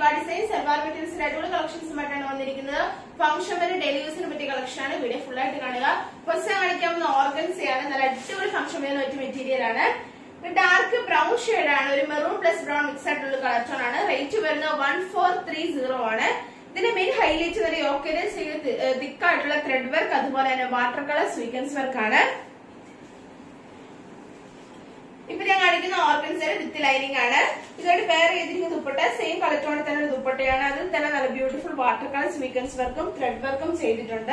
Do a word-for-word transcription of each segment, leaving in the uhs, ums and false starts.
salwar design, salwar materials ആയിട്ടുള്ള collections ആയിട്ടാണ് വന്നിരിക്കുന്നത്. ഫംഗ്ഷൻ വരെ ഡെയിലി യൂസിന് പറ്റിയ കളക്ഷൻ ആണ്. വീഡിയോ ഫുൾ ആയിട്ട് കാണുക. ഫസ്റ്റ് കാണിക്കാവുന്ന ഓർഗൻസി ആണ്. നല്ല അടിപൊളി ഫംഗ്ഷൻ വെയറിന് പറ്റിയ മെറ്റീരിയൽ ആണ്. ഡാർക്ക് ബ്രൗൺ ഷെയ്ഡ് ആണ്. ഒരു മെറൂൺ പ്ലസ് ബ്രൗൺ മിക്സ് ആയിട്ടുള്ള കളർ ടോൺ ആണ്. റേറ്റ് വരുന്നത് വൺ ഫോർ ത്രീ സീറോ ആണ്. ഇതിന്റെ മെയിൻ ഹൈലൈറ്റ് ഒരു യോക്കയിൽ തിക്കായിട്ടുള്ള ത്രെഡ് വർക്ക്, അതുപോലെ തന്നെ വാട്ടർ കളർ സ്വീക്വൻസ് വർക്ക് ആണ്. ഇപ്പൊ ഞാൻ കാണിക്കുന്ന ഓർഗൻസയുടെ വിത്ത് ലൈനിങ് ആണ്. ഇതോട് പെയർ ചെയ്തിരിക്കുന്ന ദുപ്പട്ട സെയിം കളർ ടോണിൽ തന്നെ ഒരു ദുപ്പട്ടയാണ്. അതിൽ തന്നെ നല്ല ബ്യൂട്ടിഫുൾ വാട്ടർ കളർ സ്വീക്വൻസ് വർക്കും ത്രെഡ് വർക്കും ചെയ്തിട്ടുണ്ട്.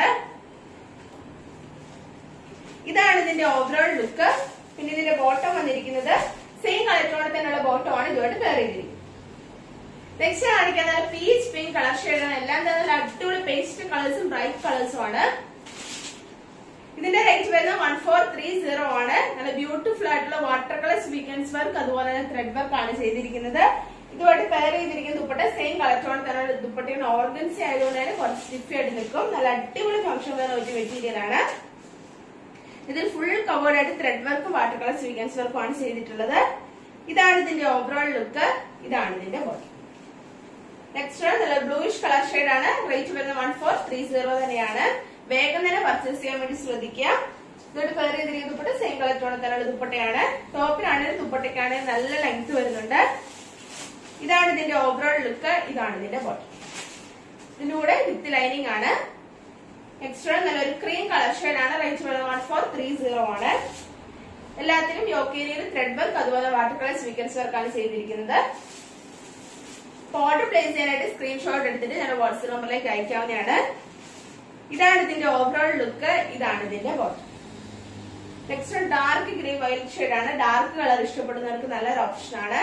ഇതാണ് ഇതിന്റെ ഓവറോൾ ലുക്ക്. പിന്നെ ഇതിന്റെ ബോട്ടം വന്നിരിക്കുന്നത് സെയിം കളർ ടോണിൽ തന്നെയുള്ള ബോട്ടം ആണ് ഇതുമായിട്ട് പെയർ ചെയ്തിരിക്കുന്നത്. നെക്സ്റ്റ് കാണിക്കാൻ നല്ല പീച്ച് പിങ്ക് കളർ ഷെയ്ഡാണ്. എല്ലാം തന്നെ നല്ല അടിപൊളി പേസ്റ്റ് കളേഴ്സും ബ്രൈറ്റ് കളേഴ്സും ആണ്. ഇതിന്റെ റേറ്റ് വരുന്നത് വൺ ഫോർ ത്രീ സീറോ ആണ്. നല്ല ബ്യൂട്ടിഫുൾ ആയിട്ടുള്ള വാട്ടർ കളർ സ്വീക്വൻസ് വർക്ക്, അതുപോലെ തന്നെ ത്രെഡ് വർക്ക് ആണ് ചെയ്തിരിക്കുന്നത്. ഇതുമായിട്ട് പെയർ ചെയ്തിരിക്കുന്ന ദുപ്പട്ട സെയിം കളർ ടോൺ തന്നെ ദുപ്പട്ടയുടെ ഓർഗൻസി ആയതുകൊണ്ട് തന്നെ കുറച്ച് സ്റ്റിഫ് ആയിട്ട് നിൽക്കും. നല്ല അടിപൊളി ഫംഗ്ഷൻ വരുന്ന ഒരു മെറ്റീരിയൽ ആണ്. ഇതിൽ ഫുൾ കവേർഡ് ആയിട്ട് ത്രെഡ് വർക്കും വാട്ടർ കളർ സ്വീക്വൻസ് വർക്കും ആണ് ചെയ്തിട്ടുള്ളത്. ഇതാണ് ഇതിന്റെ ഓവറോൾ ലുക്ക്. ഇതാണ് ഇതിന്റെ ബോഡി. നെക്സ്റ്റ് നല്ല ബ്ലൂയിഷ് കളർ ഷെയ്ഡ് ആണ്. റേറ്റ് വരുന്നത് വൺ ഫോർ ത്രീ സീറോ തന്നെയാണ്. വേഗം തന്നെ പർച്ചേസ് ചെയ്യാൻ വേണ്ടി ശ്രദ്ധിക്കുക. ഇതോട് പെയർ ചെയ്തിരിക്കുന്ന ദുപ്പട്ട സെയിം കളർ ടോണിൽ തന്നെയുള്ള ദുപ്പട്ടയാണ്. ടോപ്പിനാണെങ്കിൽ ദുപ്പട്ടയ്ക്കാണെങ്കിൽ നല്ല ലെങ്ത് വരുന്നുണ്ട്. ഇതാണ് ഇതിന്റെ ഓവറോൾ ലുക്ക്. ഇതാണ് ഇതിന്റെ ബോഡി. ഇതിന്റെ കൂടെ വിത്ത് ലൈനിങ് ആണ്. നെക്സ്റ്റ് നല്ലൊരു ക്രീം കളർ ഷെയ്ഡ് ആണ്. റേറ്റ് വരുന്നത് വൺ ഫോർ ത്രീ സീറോ ആണ്. എല്ലാത്തിനും യോക്കേരിയയിൽ ത്രെഡ് വർക്ക്, അതുപോലെ വാട്ടർ കളർ സ്വീക്വൻസ് വർക്ക് ആണ് ചെയ്തിരിക്കുന്നത്. ഓർഡർ പ്ലേസ് ചെയ്യാനായിട്ട് സ്ക്രീൻഷോട്ട് എടുത്തിട്ട് ഞാൻ വാട്സ്ആപ്പ് നമ്പറിലേക്ക് അയക്കാവുന്നതാണ്. ഇതാണ് ഇതിന്റെ ഓവറോൾ ലുക്ക്. ഇതാണ് ഇതിന്റെ bottom. Next dark green white shade ആണ്. ഡാർക്ക് കളർ ഇഷ്ടപ്പെടുന്നവർക്ക് നല്ലൊരു ഓപ്ഷൻ ആണ്.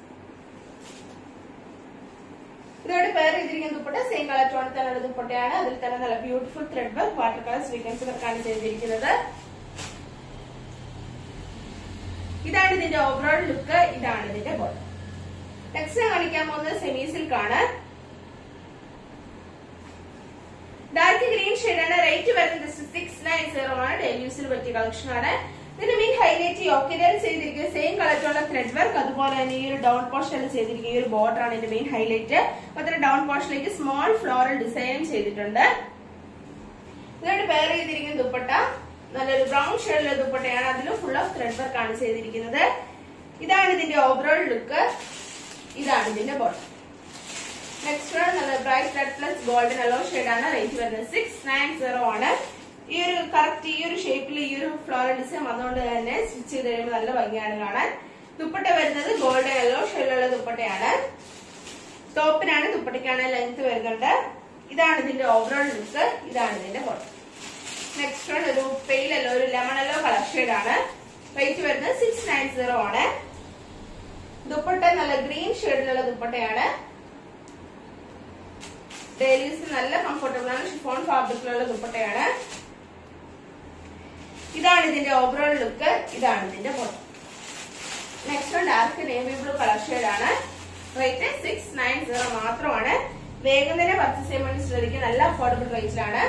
ഇതോടെ പെയർ ചെയ്തിരിക്കുന്ന ദുപ്പട്ട സെയിം കളർ ടോണിൽ തന്നെ ദുപ്പട്ടയാണ്. അതിൽ തന്നെ നല്ല beautiful thread work, water colour sequence വർക്കാണ് ചെയ്തിരിക്കുന്നത്. ഇതാണ് ഇതിന്റെ ഓവറോൾ ലുക്ക്. ഇതാണ് ഇതിന്റെ ബോട്ടം. നെക്സ്റ്റ് കാണിക്കാൻ പോകുന്നത് സെമി സിൽക്ക് ആണ്. ഡാർക്ക് ഗ്രീൻ ഷെയ്ഡ് ആണ്. റേറ്റ് വരുന്നത് സിക്സ് നയൻ സീറോ ആണ്. ഡെയിലി യൂസിന് പറ്റിയ കളക്ഷൻ ആണ്. ഇതിന്റെ മെയിൻ ഹൈലൈറ്റ് യോക്കയിൽ ചെയ്തിരിക്കുന്നത് സെയിം കളറിലുള്ള ത്രെഡ് വർക്ക്, അതുപോലെ തന്നെ ഈ ഒരു ഡൗൺ പോർഷനിൽ ചെയ്തിരിക്കുന്ന ഈ ഒരു ബോർഡർ ആണ് ഇതിന്റെ മെയിൻ ഹൈലൈറ്റ്. അതുപോലെ ഡൗൺ പോർഷനിലേക്ക് സ്മോൾ ഫ്ലോറൽ ഡിസൈനും ചെയ്തിട്ടുണ്ട്. ഇതോട് പെയർ ചെയ്തിരിക്കുന്ന ദുപ്പട്ട നല്ലൊരു ബ്രൗൺ ഷെയ്ഡിലുള്ള ദുപ്പട്ടയാണ്. അതിലും ഫുൾ ഓഫ് ത്രെഡ് വർക്ക് ആണ് ചെയ്തിരിക്കുന്നത്. ഇതാണ് ഇതിന്റെ ഓവറോൾ ലുക്ക്. ഇതാണ് ഇതിന്റെ ബോട്ടം. നെക്സ്റ്റ് നല്ല bright red plus golden yellow shade ആണ്. റേറ്റ് വരുന്നത് സിക്സ് നയൻ സീറോ ആണ്. ഈ ഒരു കറക്റ്റ് ഈ ഒരു ഷേപ്പിൽ ഈ ഒരു ഫ്ലോറൽ ഡിസൈൻ വന്നുകൊണ്ട് തന്നെ സ്റ്റിച്ച് ചെയ്ത് കഴിയുമ്പോൾ നല്ല ഭംഗിയാണ് കാണാൻ. ദുപ്പട്ട വരുന്നത് ഗോൾഡൻ യെല്ലോ ഷെയ്ഡിലുള്ള ദുപ്പട്ടയാണ്. ടോപ്പിനാണ് ദുപ്പട്ടയ്ക്കാണ് ലെങ്ത് വരുന്നുണ്ട്. ഇതാണ് ഇതിന്റെ ഓവറോൾ ലുക്ക്. ഇതാണ് ഇതിന്റെ ബോട്ടം. നെക്സ്റ്റ് ഒരു പെയിൽ യെല്ലോ, ഒരു ലെമൺ യെല്ലോ കളർ ഷെയ്ഡ് ആണ്. റേറ്റ് വരുന്നത് സിക്സ് നയൻ സീറോ ആണ്. ദുപ്പട്ട നല്ല ഗ്രീൻ ഷെയ്ഡിലുള്ള ദുപ്പട്ടയാണ്. ഡെയിലി യൂസിന് നല്ല കംഫർട്ടബിൾ ആണ്. ഷിഫോൺ ഫാബ്രിക്കിലുള്ള ദുപ്പട്ടയാണ്. ഇതാണ് ഇതിന്റെ ഓവറോൾ ലുക്ക്. ഇതാണ് ഇതിന്റെ bottom. Next dark navy blue colour shade ആണ്. റേറ്റ് സിക്സ് നയൻ സീറോ മാത്രമാണ്. വേഗം തന്നെ പർച്ചേസ് ചെയ്യാൻ വേണ്ടി ശ്രദ്ധിക്കുക. നല്ല അഫോർഡബിൾ റേറ്റിലാണ്.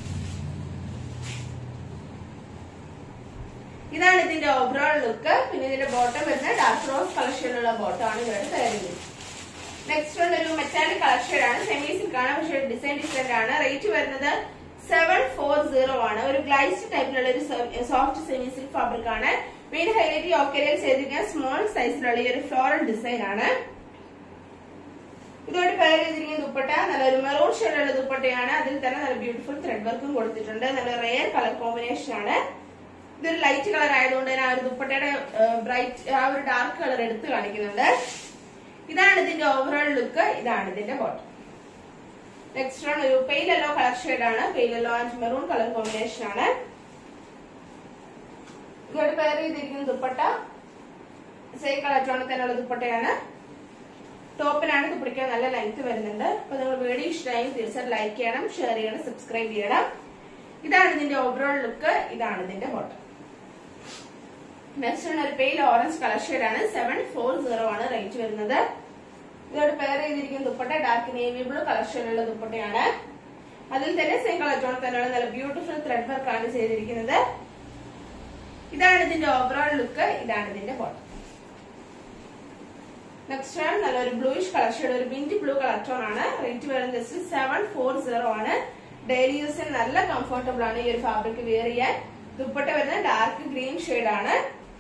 ഇതാണ് ഇതിന്റെ ഓവറോൾ ലുക്ക്. പിന്നെ ഇതിന്റെ ബോട്ടം വരുന്നത് ഡാർക്ക് റോസ് കളർ ഷെയ്ഡിലുള്ള ബോട്ടം ആണ് ഇവരുടെ തരുന്നത്. നെക്സ്റ്റ് ഒരു മെറ്റാലിക് കളർ ഷെയ്ഡ് ആണ്. സെമി സിൽക്ക് ആണ്, പക്ഷേ ഡിസൈൻ ഡിഫറെന്റ് ആണ്. റേറ്റ് വരുന്നത് സെവൻ ഫോർ സീറോ ആണ്. ഒരു ഗ്ലൈസ്ഡ് ടൈപ്പിലുള്ള ഒരു സോഫ്റ്റ് സെമി സിൽക്ക് ഫാബ്രിക് ആണ്. മെയിൻ ഹൈലൈറ്റ് യോക്കയിൽ ചെയ്തിരിക്കുന്ന സ്മോൾ സൈസിലുള്ള ഈ ഒരു ഫ്ലോറൽ ഡിസൈൻ ആണ്. ഇതോട് പെയർ ചെയ്തിരിക്കുന്ന ദുപ്പട്ട നല്ലൊരു മെറൂൺ ഷെയ്ഡിലുള്ള ദുപ്പട്ടയാണ്. അതിൽ തന്നെ നല്ല ബ്യൂട്ടിഫുൾ ത്രെഡ് വർക്കും കൊടുത്തിട്ടുണ്ട്. നല്ല റെയർ കളർ കോമ്പിനേഷൻ ആണ്. ഇതൊരു ലൈറ്റ് കളർ ആയതുകൊണ്ട് തന്നെ ആ ഒരു ദുപ്പട്ടയുടെ ബ്രൈറ്റ് ആ ഒരു ഡാർക്ക് കളർ എടുത്ത് കാണിക്കുന്നുണ്ട്. ഇതാണ് ഇതിന്റെ ഓവറോൾ ലുക്ക്. ഇതാണ് ഇതിന്റെ ബോട്ടം. നെക്സ്റ്റ് ആണ് ഒരു പെയിൽ യെല്ലോ കളർ ഷെയ്ഡ് ആണ്. Pale yellow and maroon colour combination ആണ്. ഇതോട് പെയർ ചെയ്തിരിക്കുന്ന ദുപ്പട്ട സെയിം കളർ ടോണിൽ തന്നെയുള്ള ദുപ്പട്ടയാണ്. ടോപ്പിനാണ് ദുപ്പട്ടയ്ക്ക് നല്ല ലെങ്ത് വരുന്നുണ്ട്. അപ്പൊ നിങ്ങൾ വീഡിയോ ഇഷ്ടമായി തീർച്ചയായിട്ടും ലൈക്ക് ചെയ്യണം, ഷെയർ ചെയ്യണം, സബ്സ്ക്രൈബ് ചെയ്യണം. ഇതാണ് ഇതിന്റെ ഓവറോൾ ലുക്ക്. ഇതാണ് ഇതിന്റെ ബോട്ടം. നെക്സ്റ്റ് ഒരു പെയിൽ ഓറഞ്ച് കളർ ഷെയ്ഡ് ആണ്. സെവൻ ഫോർ സീറോ ആണ് റേറ്റ് വരുന്നത്. ഇതോട് പെയർ ചെയ്തിരിക്കുന്ന ദുപ്പട്ട ഡാർക്ക് നേവി ബ്ലൂ കളർ ഷെയ്ഡിലുള്ള ദുപ്പട്ടയാണ്. അതിൽ തന്നെ സെയിം കളർ ടോൺ തന്നെയുള്ള നല്ല ബ്യൂട്ടിഫുൾ ത്രെഡ് വർക്ക് ആണ് ചെയ്തിരിക്കുന്നത്. ഇതാണ് ഇതിന്റെ ഓവറോൾ ലുക്ക്. ഇതാണ് ഇതിന്റെ ബോട്ടം. നെക്സ്റ്റ് ആണ് നല്ലൊരു ബ്ലൂയിഷ് കളർ ഷെയ്ഡ്, ഒരു മിന്റ് ബ്ലൂ കളർ ടോൺ ആണ്. റേറ്റ് വരുന്നത് ജസ്റ്റ് സെവൻ ഫോർ സീറോ ആണ്. ഡെയിലി യൂസിന് നല്ല കംഫർട്ടബിൾ ആണ് ഈ ഒരു ഫാബ്രിക് വെയർ ചെയ്യാൻ. ദുപ്പട്ട വരുന്നത് ഡാർക്ക് ഗ്രീൻ ഷെയ്ഡ് ആണ്.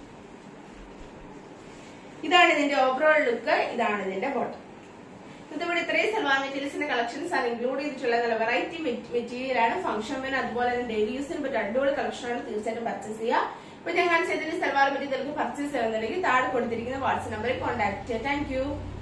ഇതാണ് ഇതിന്റെ ഓവറോൾ ലുക്ക്. ഇതാണ് ഇതിന്റെ ബോട്ടം. ഇതിവിടെ ഇത്രയും സൽവാർ മെറ്റീരിയൽസിന്റെ കളക്ഷൻസ് ആണ് ഇൻക്ലൂഡ് ചെയ്തിട്ടുള്ള നല്ല വെറൈറ്റി മെറ്റീരിയൽ ആണ്. ഫംഗ്ഷൻ വേന അതുപോലെ തന്നെ ഡെയിലി യൂസിന് പറ്റും അടിപൊളി കളക്ഷൻ ആണ്. തീർച്ചയായിട്ടും പർച്ചേസ് ചെയ്യുക. ഇപ്പൊ ഞാൻ കാണിച്ചതിൽ സൽവാർ മെറ്റീരിയൽ പർച്ചേസ് ചെയ്യുന്നുണ്ടെങ്കിൽ താഴെ കൊടുത്തിരിക്കുന്ന വാട്സ്ആപ്പ് നമ്പറിൽ കോൺടാക്ട് ചെയ്യുക. Thank U.